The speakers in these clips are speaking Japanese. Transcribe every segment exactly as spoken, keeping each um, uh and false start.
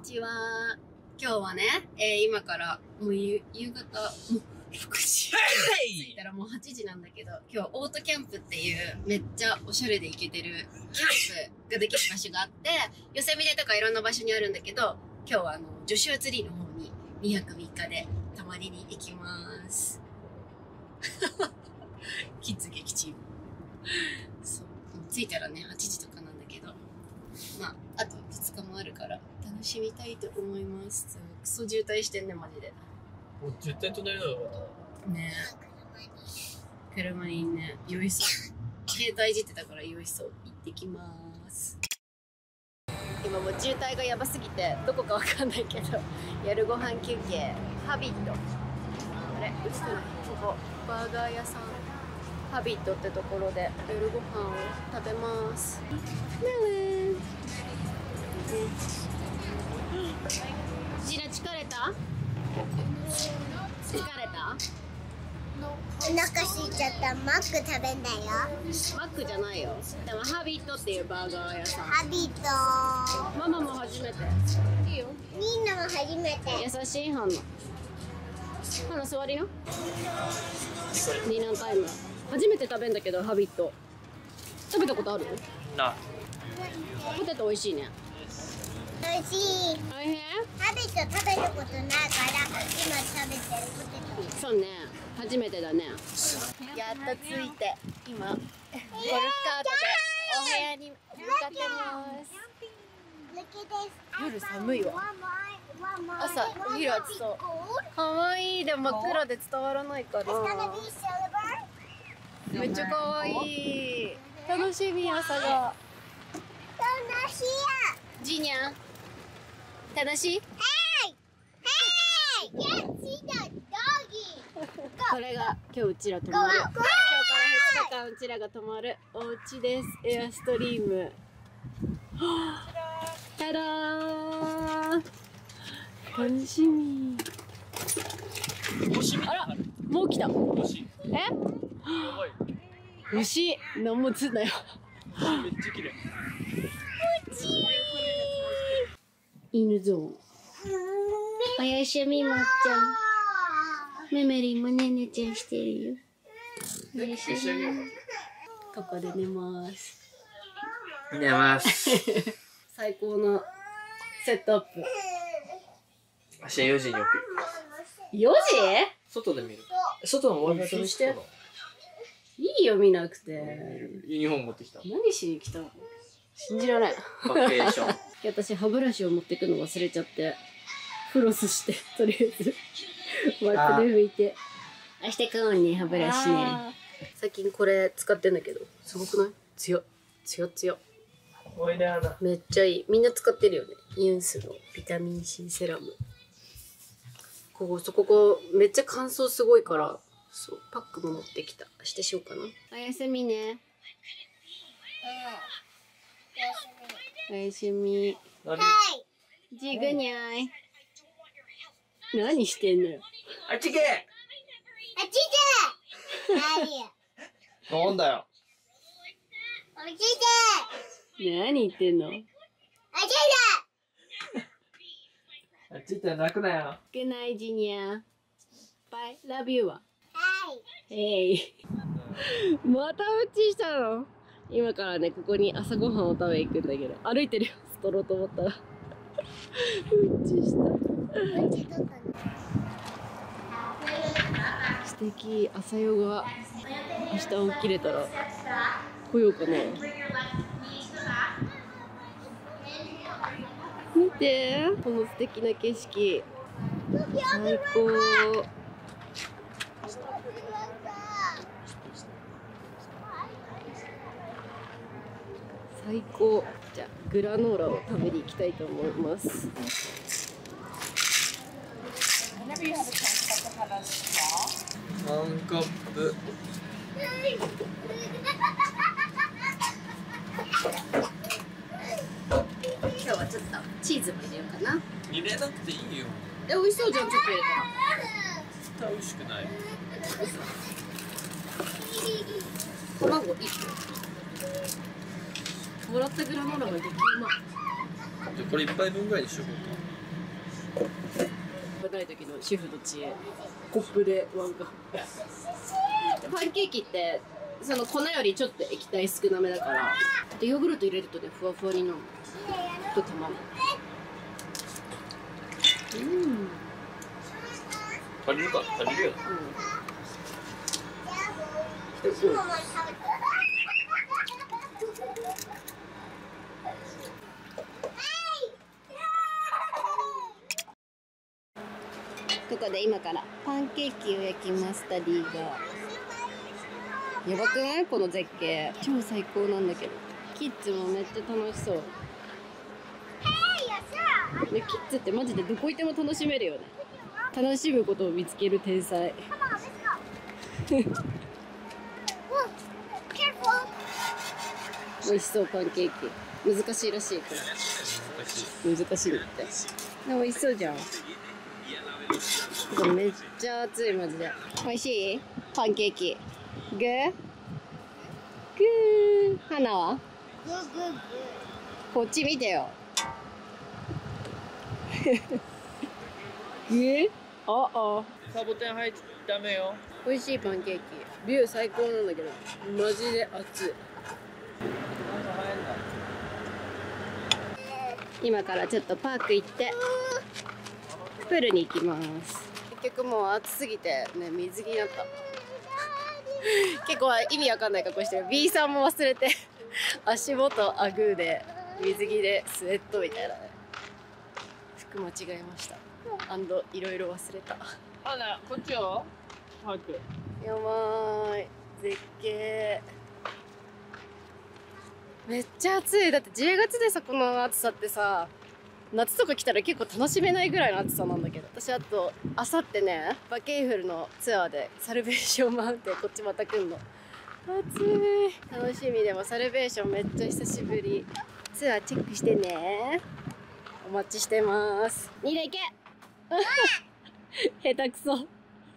ちは。今日はね、えー、今からもう夕夕方、もうろくじ。着いたらもうはちじなんだけど、今日オートキャンプっていうめっちゃおしゃれで行けてるキャンプができる場所があって、ヨセミネとかいろんな場所にあるんだけど、今日はあの、ジョシュアツリーの方ににはくみっかで泊まりに行きます。キッズ撃沈。そう。着いたらね、はちじとかなんだけど、まあ、あとふつかもあるから楽しみたいと思います。クソ渋滞してんね、マジで。 もう絶対隣だろ。 ねえ。車にね、酔いそう。携帯いじってたから酔いそう。行ってきます。今もう渋滞がやばすぎて、どこかわかんないけど、夜ご飯休憩、ハビット。あれ、映ってない？ここ、バーガー屋さん。ハビットってところで夜ご飯を食べます。ジナ疲れた？疲れた？ お腹空いちゃった。マック食べんだよ。 マックじゃないよ。でもハビットっていうバーガー屋さん。 ハビット。 ママも初めて。いいよ。 みんなも初めて。 優しいハンナ。ハンナ座りな。ディナータイム。初めて食べんだけど、ハビット。食べたことある？ な。 ポテト美味しいね。 美味しい。 大変？ ハビット食べたことないから、今食べてるポテト。 そうね。初めてだね。やっと着いて、今、ゴルフカートでお部屋に向かってます。夜寒いわ。朝、お昼暑そう。かわいい。でも真っ暗で伝わらないから。めっちゃかわいい。楽しみ、朝が。 楽しいや。 ジーニャン。楽しい？これが今日うちら泊まる。今日からふつかかんうちらが泊まるお家です。エアストリーム。ただー。楽しみ。あら、もう来た。え？やばい。牛、何もつんだよ。 めっちゃ綺麗。 犬ゾーン。おやすみまっちゃん。メメリンもねねちゃんしてるよ。おやすみ。ここで寝ます。 寝ます。 最高のセットアップ。 明日よじに起きる。 よ外で見る。外の Wi-Fi そうしてじ？いいよ、見なくて。 ユニフォーム持ってきた。 何しに来たの？信じられん。 バケーション。 私歯ブラシを持ってくの忘れちゃって、フロスして、とりあえずワイプで拭いて。明日買うんね、歯ブラシね。最近これ使ってんだけど、すごくない？強っ。強っ強っ。 おいでやな。 めっちゃいい。みんな使ってるよね。ユンスのビタミン C セラム。ここ、そこ、ここ、めっちゃ乾燥すごいから、そう、パックも持ってきた。明日しようかな。おやすみね。おやすみ。 はい。 ジグニャイ。何してんのよ。 あっち行け。 あっち行け。 なんだよ。 あっち行け。 何言ってんの？ あっち行あっち行ったら泣くなよ。 Good night, ジニア。Bye. Love you は。 はい。 えい。またうちしたの？今からね、ここに朝ごはんを食べ行くんだけど、歩いてるよ。取ろうと思ったら。うんちした。 うんちどこに？ 素敵。朝ヨガ。明日起きれたら来ようかな。見て、この素敵な景色。最高。最高。じゃあグラノーラを食べに行きたいと思います。 ワンカップ。 今日はちょっとチーズも入れようかな。 入れなくていいよ。 え、美味しそうじゃん、ちょっと入れたら。 美味しくない。 卵いっこ。もらったグラノーラが激うまい。 じゃあこれ一杯分ぐらいにしとこうか。 ない時の主婦の知恵。コップでワンカップ。パンケーキってその粉よりちょっと液体少なめだから、でヨーグルト入れるとねふわふわになる。と卵。うん。 足りるか、足りるよ。 うん。うん。ここで今からパンケーキを焼きます。ダディがやばくない？この絶景超最高なんだけど、キッズもめっちゃ楽しそう。でキッズってマジでどこ行っても楽しめるよね。楽しむことを見つける天才。美味しそう。パンケーキ難しいらしい。これ難しいって。でも美味しそうじゃん。めっちゃ熱いマジで。美味しい？パンケーキ。グー？グー。花は？グーグーグー。こっち見てよ。グー？ああ。 サボテン入っちゃダメよ。 美味しいパンケーキ。ビュー最高なんだけど、マジで熱い。今からちょっとパーク行ってプールに行きます。結局もう暑すぎてね、水着になった結構意味わかんない格好してる。 B さんも忘れて足元アグーで水着でスウェットみたいなね。服間違えました。アンドいろいろ忘れた。 あな、こっちよ。パーク。 やばい。絶景。めっちゃ暑い。だってじゅうがつでさ、この暑さってさ、夏とか来たら結構楽しめないぐらいの暑さなんだけど、私あとあさってね、バケイフルのツアーでサルベーションマウンテンこっちまた来んの。暑い。楽しみ。でもサルベーションめっちゃ久しぶり。ツアーチェックしてね。お待ちしてます。ニーラ行け下手くそ。花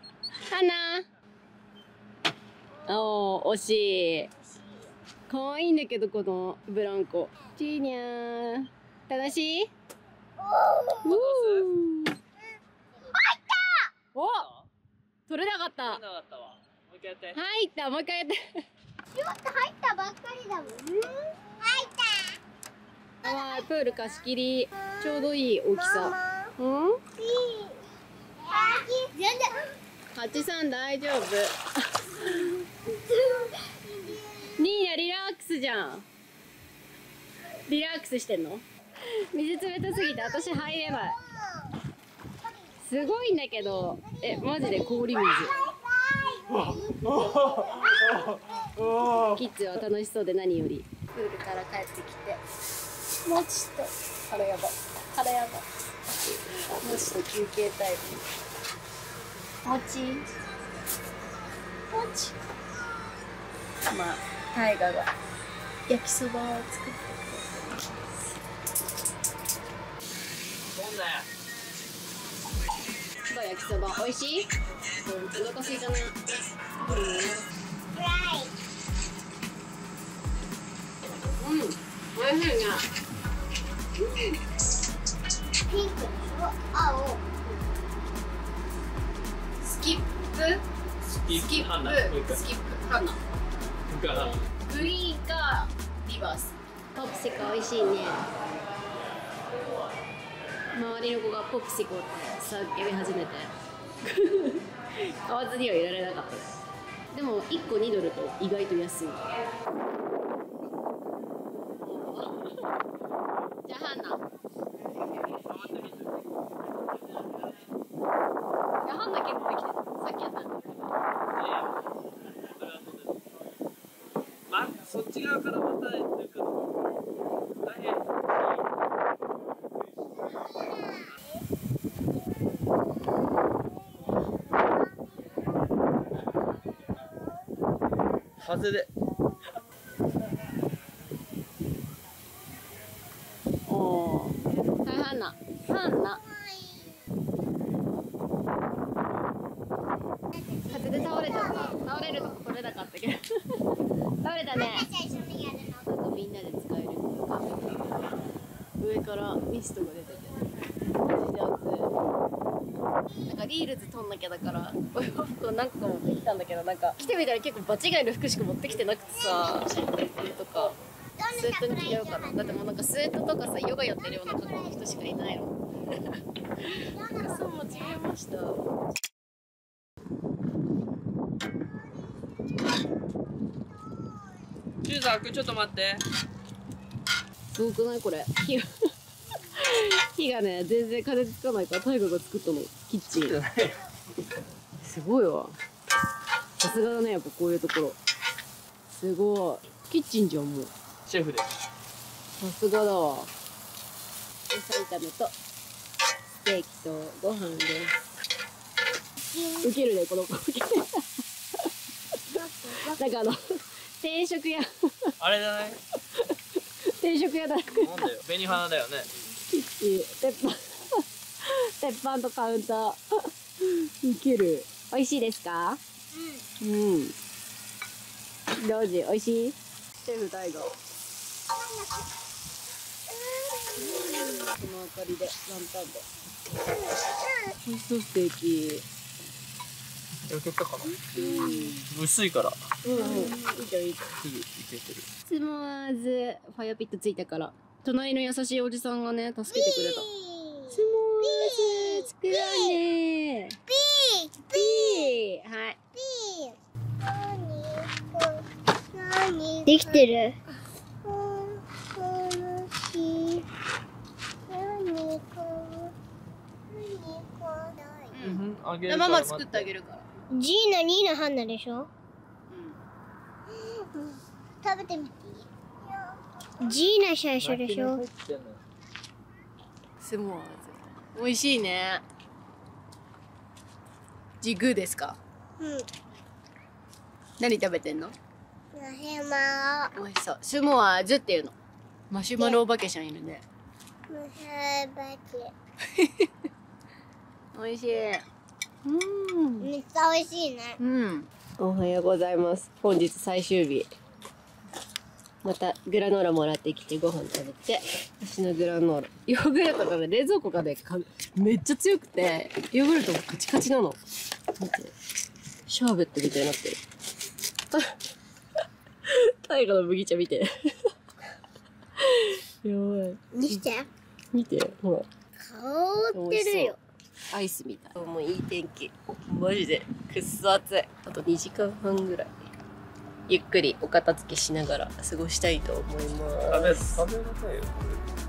おー、惜しい。かわいいんだけど、このブランコ。ジーニャー。楽しい？お、取れなかった。 取れなかったわ。もう一回やって。 入った。もう一回やって。 ちょっと入ったばっかりだもん。入った。 あー、プール貸し切り。ちょうどいい大きさ。うん？ 全然。 ハチさん大丈夫。ニーナリラックスじゃん。リラックスしてんの？水冷たすぎて私入れない。すごいんだけど、え、マジで氷水。キッズは楽しそうで何より。プールから帰ってきて、もちと腹やば腹やばもちと休憩タイム。もちもちまあタイガが焼きそばを作って焼きそば美味しい？うん、お腹空いたね。うん。フライ。うん、美味しいね。 ピンクでしょ？青。 スキップ？ スキップ。 スキップ。 ハナ。 スキップ。ハナ。グリーンかリバース。ポプシコ美味しいね。周りの子がポプシコって叫び始めて買わずにはいられなかったです。でもいっこにドルと意外と安い。じゃあハンナ。いやハンナ結構できてる。さっきやった。 ま、そっち側からまた抜くの大変。風で。 おお。はい、ハンナ。ハンナ。風で倒れちゃった。倒れるとこ取れなかったけど。倒れたね。あとみんなで使えるカフェ。上からミストが出てて。マジで暑い。 リールズ撮んなきゃだからお洋服を何個も持ってきたんだけど、なんか来てみたら結構場違いの服しか持ってきてなくてさ、シャツとかスウェットに着ようかな。だってもうなんかスウェットとかさ、ヨガやってるような格好の人しかいないの。そう間違えました。 ジューザー、ちょっと待って。 すごくないこれ。火が火がね、全然風つかないからタイガが作ったの、キッチン。すごいわ。さすがだね、やっぱこういうところ。すごい。キッチンじゃん、もう。 シェフです。 さすがだわ。野菜炒めとステーキとご飯です。ウケるね、この子。なんかあの定食屋。 あれじゃない？ 定食屋だ。 なんだよ、紅花だよね。 キッチン、鉄板、鉄板とカウンター。ウケる。美味しいですか？うん。うん。どうじ、美味しい？シェフ大河。この明かりで、ランタンで。美味しそうステーキ。 焼けたかな？うん。薄いから。 うんうん。いいじゃんいいじゃん。 すぐいけてる。 スモアーズファイアピットついたから、隣の優しいおじさんがね助けてくれた。スモアーズ作ろうね。ピーピーはい。 できてる。 ママ作ってあげるから。 ジーナ、ニーナ、ハンナでしょ。食べてみていい？ジーナ最初でしょ。 スモアーズ美味しいね。ジグーですか？ うん。 何食べてんの？ マシュマロ。 美味しそう。スモアーズっていうの。マシュマロお化けちゃんいるね。 マシュマロ美味しい。うん。 めっちゃ美味しいね。 うん。おはようございます。本日最終日。またグラノーラもらってきてご飯食べて、私のグラノーラヨーグルトがね、冷蔵庫がねめっちゃ強くて、ヨーグルトもカチカチなの。見て、シャーベットみたいになってる。タイガの麦茶見て。やばい。 見て見て、ほら香ってるよ。 アイスみたい。もういい天気。マジでくっそ暑い。あとにじかんはんぐらいゆっくりお片付けしながら過ごしたいと思います。 食べ、食べなさいよ。